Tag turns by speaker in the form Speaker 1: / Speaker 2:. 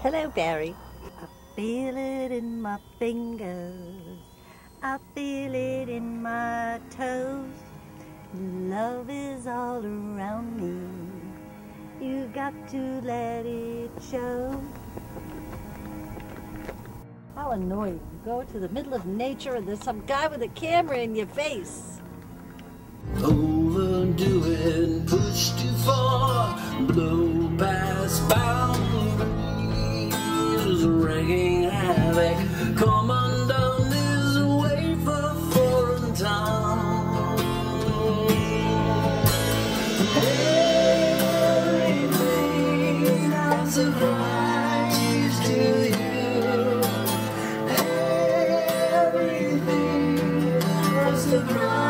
Speaker 1: Hello, Barry. I feel it in my fingers. I feel it in my toes. Love is all around me. You got to let it show. How annoying. You go to the middle of nature and there's some guy with a camera in your face.
Speaker 2: Overdo it, push too far, blow past boundaries, wreaking havoc, come undone is a waif of foreign town. Everything I'm surprised to you. Everything I'm surprised.